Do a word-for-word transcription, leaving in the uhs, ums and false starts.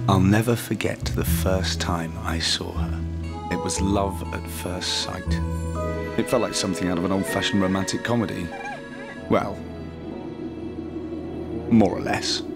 I'll never forget the first time I saw her. It was love at first sight. It felt like something out of an old-fashioned romantic comedy. Well, more or less.